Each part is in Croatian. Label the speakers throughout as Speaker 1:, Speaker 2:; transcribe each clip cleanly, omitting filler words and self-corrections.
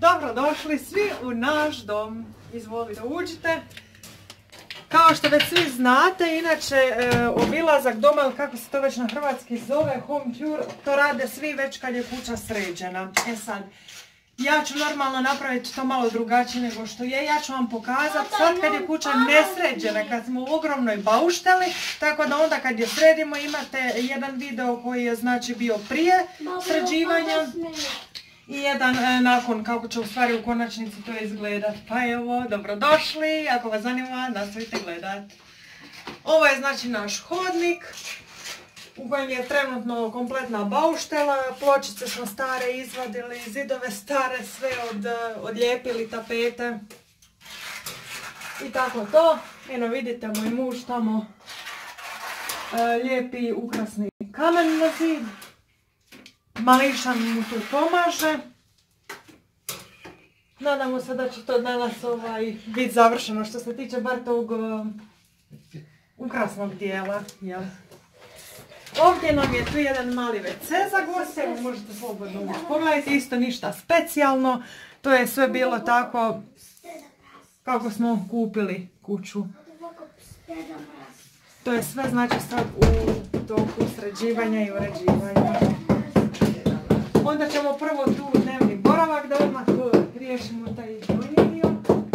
Speaker 1: Dobrodošli svi u naš dom. Izvolite, uđite. Kao što već svi znate, inače obilazak doma, ili kako se to već na hrvatski zove, home tour, to rade svi već kad je kuća sređena. E sad, ja ću normalno napraviti to malo drugačije nego što je. Ja ću vam pokazati sad kad je kuća nesređena, kad smo u ogromnoj baušteli, tako da onda kad je sredimo imate jedan video koji je znači bio prije sređivanja i jedan nakon kako će u stvari u konačnici to izgledat. Pa evo, dobrodošli, ako vas zanima nastavite gledat. Ovo je znači naš hodnik u kojem je trenutno kompletna bauštela, pločice smo stare izvadili, zidove stare, sve odlijepili, tapete i tako to. Eno vidite, moj muž tamo lijepi ukrasni kamen na zid. Mališan mu tu pomaže. Nadamo se da će to danas biti završeno što se tiče bar tog ukrasnog dijela. Jel? Ovdje nam je tu jedan mali WC za goste, možete slobodno pogledati, isto ništa specijalno. To je sve bilo tako kako smo kupili kuću. To je sve znači sad u toku sređivanja i uređivanja. Onda ćemo prvo tu dnevni boravak da odmah riješimo taj donji dio.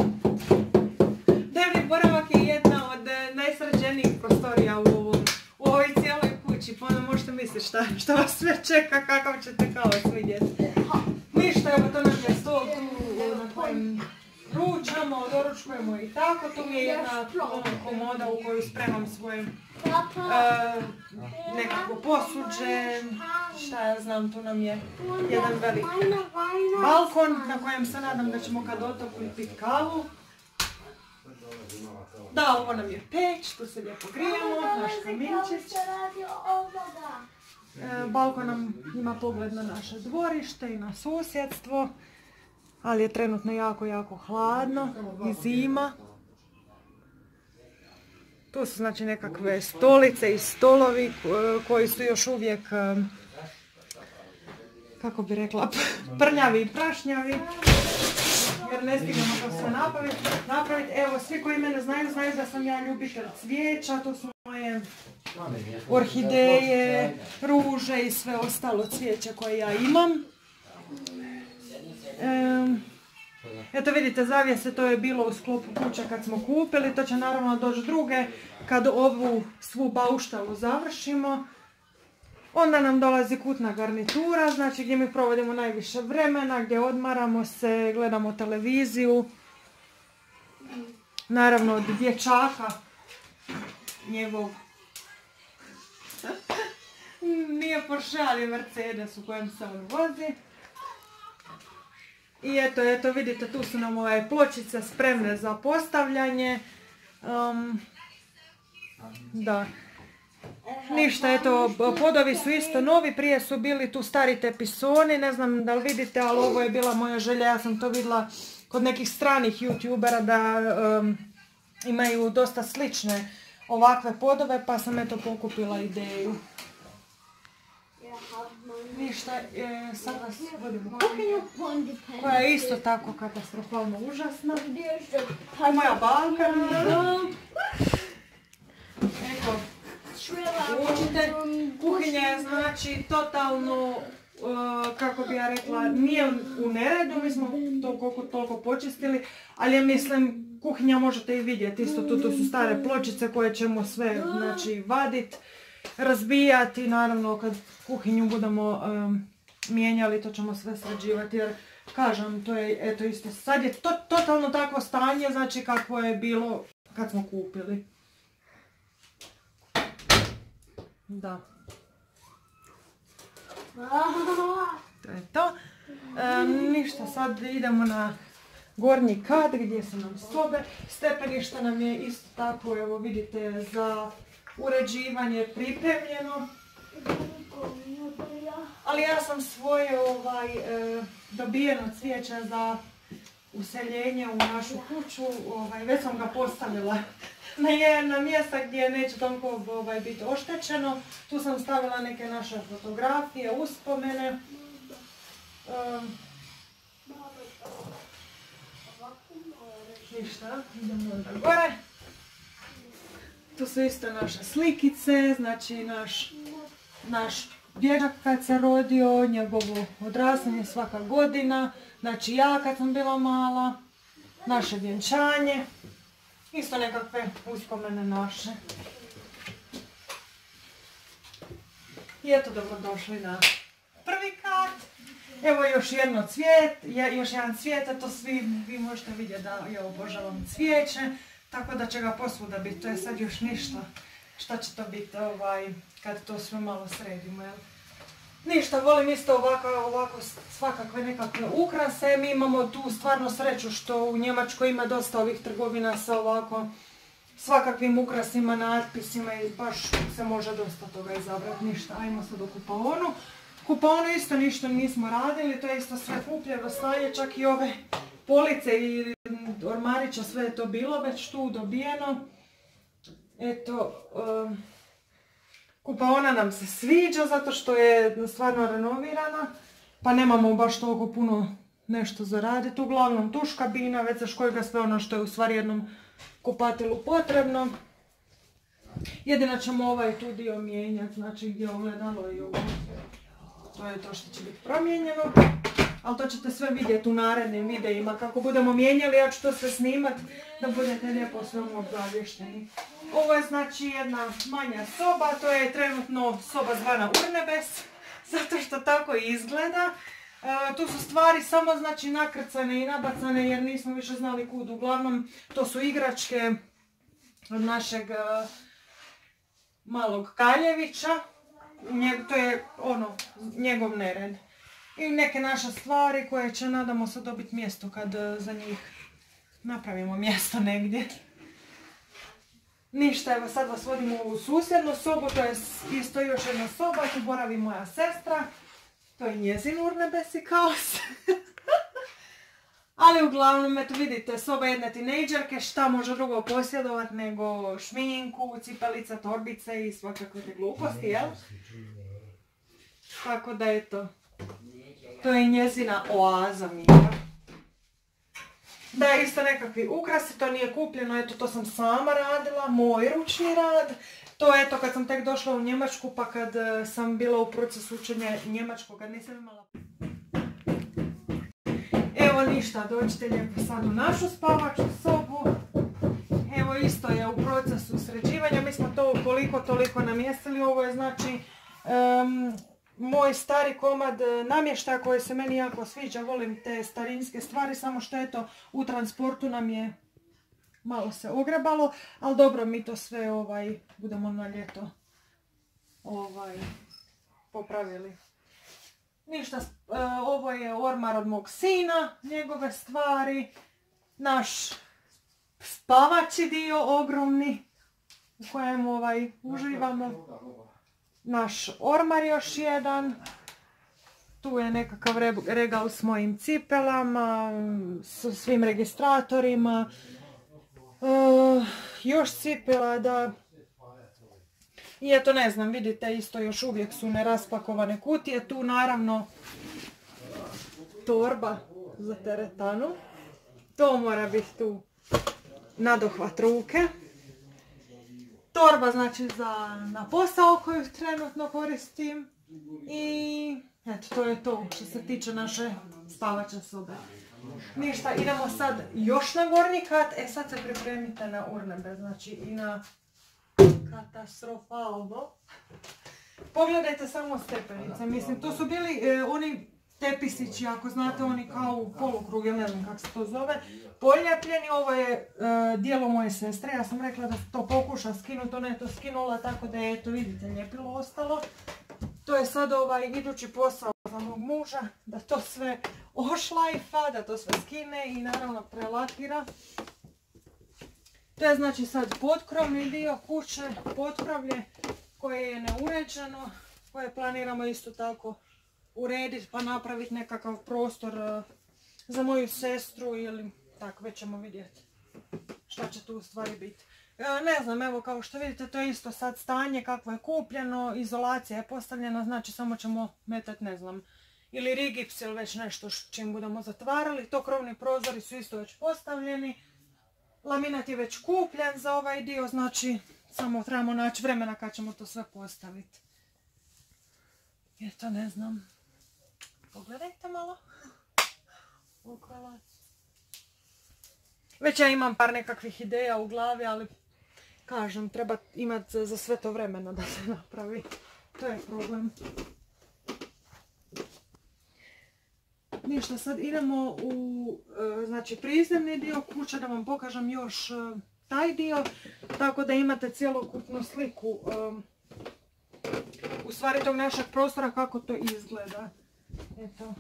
Speaker 1: Dnevni boravak je jedna od najsređenijih prostorija u ovoj cijeloj kući, pa onda možete misliti šta vas sve čeka, kakav ćete kaos vidjeti. Ništa, evo to nam je stol tu na kojem ručamo, doručkujemo i tako. Tu mi je jedna komoda u koju spremam svoje nekako posuđe, šta ja znam, tu nam je jedan velik balkon na kojem se nadam da ćemo kad otopimo piti kavu. Da, ovo nam je peć, tu se lijepo grijemo, naš kaminčić. Balkon nam ima pogled na naše dvorište i na susjedstvo, ali je trenutno jako hladno i zima. Tu su znači nekakve stolice i stolovi koji su još uvijek, kako bi rekla, prnjavi i prašnjavi. Jer ne stignemo to sve napraviti. Evo, svi koji mene znaju da sam ja ljubitelj cvijeća. To su moje orhideje, ruže i sve ostalo cvijeće koje ja imam. Eto vidite, zavjese, to je bilo u sklopu kuća kad smo kupili. To će naravno doći druge kad ovu svu bauštelu završimo. Onda nam dolazi kutna garnitura, znači gdje mi provodimo najviše vremena, gdje odmaramo se, gledamo televiziju. Naravno od dječaka, njegov, nije Porsche, ali Mercedes u kojem se on vozi. I eto vidite, tu su nam pločice spremne za postavljanje. Da. Ništa, eto, podovi su isto novi, prije su bili tu stari tepisoni, ne znam da li vidite, ali ovo je bila moja želja, ja sam to vidjela kod nekih stranih youtubera da imaju dosta slične ovakve podove, pa sam eto pokupila ideju. Ništa, sad vas vodim u kuhinju, koja je isto tako katastrofalno užasna. Moja banka, eto. Učite, kuhinja je znači totalno, kako bi ja rekla, nije u neredu, mi smo to toliko počistili, ali ja mislim kuhinja možete i vidjeti, isto tu su stare pločice koje ćemo sve znači vaditi, razbijati, naravno kad kuhinju budemo mijenjali to ćemo sve sređivati jer kažem to je eto isto, sad je totalno takvo stanje znači kako je bilo kad smo kupili. Da. To je to. Ništa, sad idemo na gornji kat gdje su nam sobe. Stepenište nam je isto tako, evo vidite, za uređivanje pripremljeno. Ali ja sam svoje dobijeno cvijeće za useljenje u našu kuću, već sam ga postavila na mjesta gdje neće toliko biti oštećeno. Tu sam stavila neke naše fotografije, uspomene. Ništa, idemo onda gore. Tu su isto naše slikice, znači naš dječak kad se rodio, njegovo odrastanje svaka godina, znači ja kad sam bila mala, naše vjenčanje, isto nekakve uspomene naše. I eto, dobrodošli na prvi kat. Evo još jedan cvijet, a to svi vi možete vidjeti da ja obožavam cvijeće, tako da će ga posvuda biti, to je sad još ništa. Šta će to biti kad to sve malo sredimo, jel? Ništa, volim isto ovako svakakve nekakve ukrase. Mi imamo tu stvarno sreću što u Njemačkoj ima dosta ovih trgovina sa ovako svakakvim ukrasima, natpisima i baš se može dosta toga izabrati. Ništa, ajmo sad u kupaonu. Kupaonu isto ništa nismo radili, to je isto sve kupljeno stanje, čak i ove police i ormarića, sve je to bilo već tu dobijeno. Eto, kupaona nam se sviđa zato što je stvarno renovirana, pa nemamo baš toliko puno nešto za raditi. Uglavnom tuš kabina, već za školjga sve ono što je u stvari jednom kupatilu potrebno. Jedino ćemo ovaj tu dio mijenjati, znači gdje je ogledalo i ovo. To je to što će biti promijenjeno. Ali to ćete sve vidjeti u narednim videima. Kako budemo mijenjali, ja ću to sve snimat da budete lijepo svemu obavješteni. Ovo je znači jedna manja soba, to je trenutno soba zvana Urnebes, zato što tako i izgleda. Tu su stvari samo znači nakrcane i nabacane jer nismo više znali kud. Uglavnom to su igračke od našeg malog Kaljevića. To je njegov nered. I neke naše stvari koje će, nadamo se, dobiti mjesto kad za njih napravimo mjesto negdje. Ništa, evo sad vas vodimo u ovu susjednu sobu, to je isto još jedna soba, tu boravi moja sestra. To je njezin Urnebesi kaos. Ali uglavnom, eto vidite, soba jedne tinejdžerke, šta može drugo posjedovati nego šminku, cipelica, torbice i svakakve te gluposti, jel? Tako da eto, to je njezina oaza mira. Da, isto nekakvi ukrasi, to nije kupljeno, eto to sam sama radila, moj ručni rad. To eto kad sam tek došla u Njemačku pa kad sam bila u procesu učenja njemačkog, kad nisam imala... Evo ništa, dođite lijepo sad u našu spavaču sobu. Evo isto je u procesu sređivanja, mi smo to koliko toliko namjestili, ovo je znači... moj stari komad namještaja koji se meni jako sviđa, volim te starinske stvari, samo što eto u transportu nam je malo se ogrebalo, ali dobro, mi to sve budemo na ljeto popravili. Ništa, ovo je ormar od mog sina, njegove stvari, naš spavači dio ogromni u kojem uživamo. Naš ormar još jedan, tu je nekakav regal s mojim cipelama, s svim registratorima, još cipela da... I eto ne znam, vidite isto još uvijek su neraspakovane kutije, tu naravno torba za teretanu, to mora biti tu nadohvat ruke. Torba znači na posao koju trenutno koristim i eto to je to što se tiče naše spavače sobe. Ništa, idemo sad još na gornji kat, sad se pripremite na Urnebes, znači i na katastrofalno. Pogledajte samo stepenice, mislim to su bili oni tepisići, ako znate, oni kao u polukrug, ne znam kako se to zove, poljepljeni. Ovo je dijelo moje sestre, ja sam rekla da to pokuša skinuti, ona je to skinula, tako da je, eto vidite, ljepilo ostalo. To je sad idući posao za mog muža, da to sve ošlajfa, da to sve skine i naravno prelakira. To je znači sad potkrovni dio kuće, potkrovlje koje je neuređeno, koje planiramo isto tako urediti pa napraviti nekakav prostor za moju sestru ili tako, već ćemo vidjeti šta će tu u stvari biti. Ne znam, evo kao što vidite to je isto sad stanje kako je kupljeno, izolacija je postavljena, znači samo ćemo metati, ne znam, ili rigips ili već nešto čim budemo zatvarali. To krovni prozori su isto već postavljeni, Laminat je već kupljen za ovaj dio, znači samo trebamo naći vremena kad ćemo to sve postaviti. Eto, ne znam. Pogledajte malo. Okolo. Već ja imam par nekakvih ideja u glavi, ali kažem, treba imati za sve to vremena da se napravi. To je problem. Ništa, sad idemo u znači, prizemni dio kuće da vam pokažem još taj dio, tako da imate cjelokupnu sliku u stvari tog našeg prostora kako to izgleda. Eto.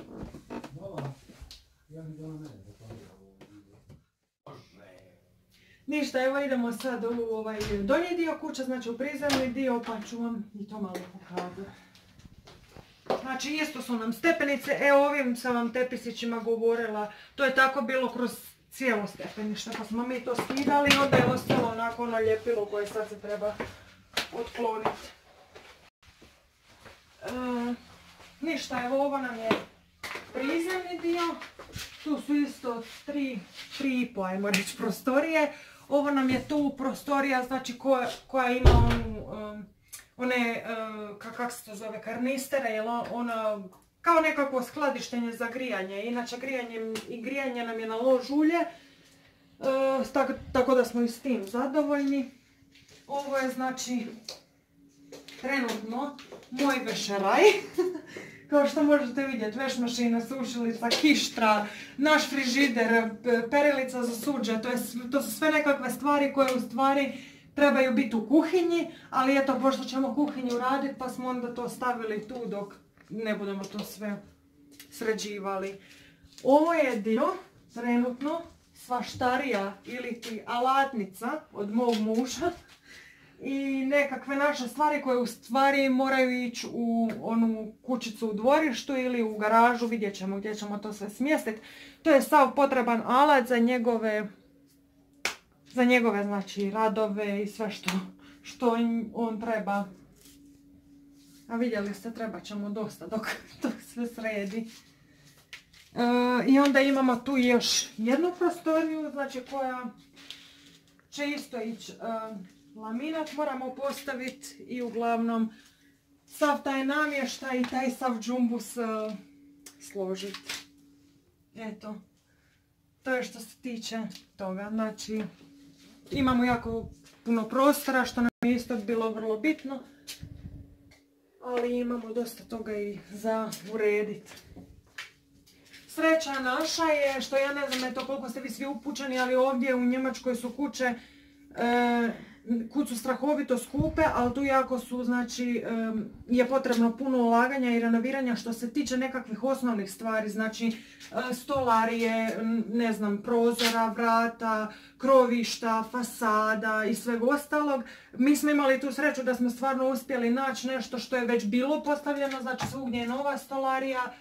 Speaker 1: Ništa, evo idemo sad u ovaj donji dio kuće, znači u prizemni dio, pa ću vam i to malo pokazati. Znači isto su nam stepenice, evo ovim sam vam tepisićima govorila, to je tako bilo kroz cijelo stepenište, pa smo mi to skidali i onda je ostalo onako ono ljepilo koje sad se treba otkloniti. Ništa, evo ovo nam je prizemni dio, tu su isto 3,5 ajmo reći prostorije. Ovo nam je tu prostorija, znači koja ima one, kako se to zove, karnistere, jel ona, kao nekako skladištenje za grijanje. Inače grijanje nam je na lož ulje, tako da smo i s tim zadovoljni. Ovo je znači trenutno moj vešeraj. Kao što možete vidjeti, veš mašina, sušilica, kištra, naš frižider, perilica za suđe, to su sve nekakve stvari koje u stvari trebaju biti u kuhinji, ali eto, pošto ćemo kuhinju raditi, pa smo onda to stavili tu dok ne budemo to sve sređivali. Ovo je dio, trenutno, svaštarija ili ti alatnica od mog muža i nekakve naše stvari koje u stvari moraju ići u onu kućicu u dvorištu ili u garažu, vidjet ćemo gdje ćemo to sve smjestiti. To je sav potreban alat za njegove znači radove i sve što on treba. A vidjeli ste, treba ćemo dosta dok sve sredi. I onda imamo tu još jednu prostoriju, znači koja će isto ići laminat, moramo postaviti i uglavnom sav taj namještaj i taj sav džumbus složiti. Eto, to je što se tiče toga, znači imamo jako puno prostora što nam je isto bilo vrlo bitno, ali imamo dosta toga i za urediti. Sreća naša je što ja ne znam eto koliko ste vi svi upućeni, ali ovdje u Njemačkoj su kuće kud su strahovito skupe, ali tu jako su, znači, je potrebno puno ulaganja i renoviranja što se tiče nekakvih osnovnih stvari, znači stolarije, ne znam, prozora, vrata, krovišta, fasada i sveg ostalog. Mi smo imali tu sreću da smo stvarno uspjeli naći nešto što je već bilo postavljeno, znači svugdje je nova stolarija,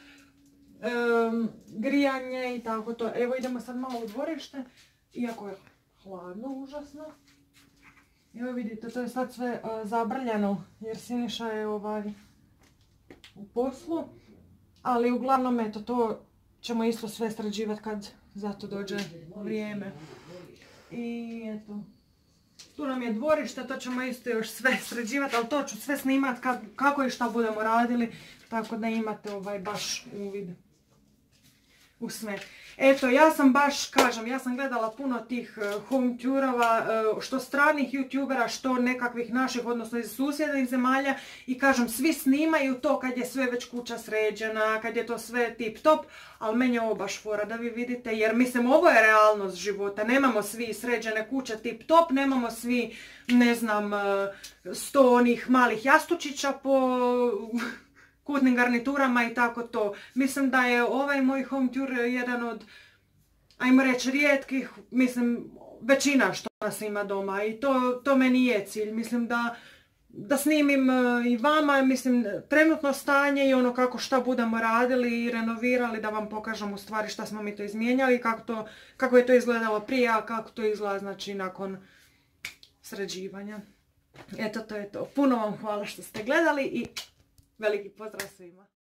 Speaker 1: grijanje i tako to. Evo idemo sad malo u dvorište, iako je hladno, užasno. Evo vidite, to je sad sve zabrljano jer Siniša je u poslu, ali uglavnom eto to ćemo isto sve sređivati kad za to dođe vrijeme. I eto, tu nam je dvorište, to ćemo isto još sve sređivati, ali to ću sve snimati kako i šta budemo radili, tako da imate baš uvid u sve. Eto, ja sam baš, kažem, ja sam gledala puno tih home tourova, što stranih youtubera, što nekakvih naših, odnosno iz susjednih zemalja i kažem, svi snimaju to kad je sve već kuća sređena, kad je to sve tip top, ali meni je ovo baš fora da vi vidite, jer mislim, ovo je realnost života, nemamo svi sređene kuće tip top, nemamo svi, ne znam, 100 onih malih jastučića po kutnim garniturama i tako to. Mislim da je ovaj moj home tour jedan od, ajmo reći, rijetkih, mislim, većina što nas ima doma i to meni je cilj. Mislim da snimim i vama, mislim, trenutno stanje i ono kako šta budemo radili i renovirali, da vam pokažem u stvari šta smo mi to izmijenjali i kako je to izgledalo prije, a kako to izgleda, znači, nakon sređivanja. Eto, to je to. Puno vam hvala što ste gledali i veliki pozdrav svima!